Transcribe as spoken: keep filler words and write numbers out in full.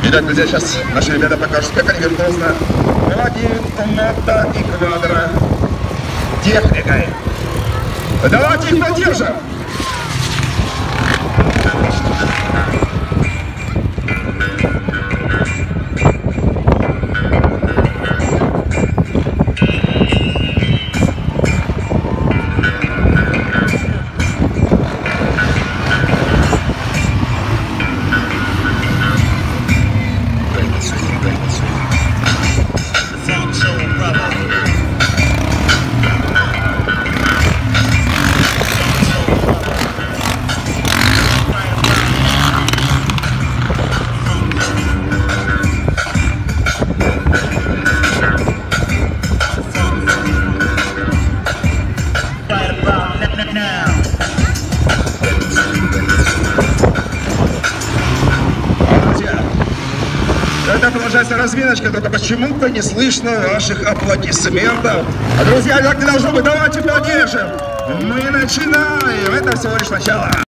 Итак, друзья, сейчас наши ребята покажут, как они виртуозно владеют мото и квадро техникой. Давайте их поддержим! Это продолжается разминочка, только почему-то не слышно ваших аплодисментов. А, друзья, так не должно быть, давайте поддержим. Мы начинаем, это всего лишь начало.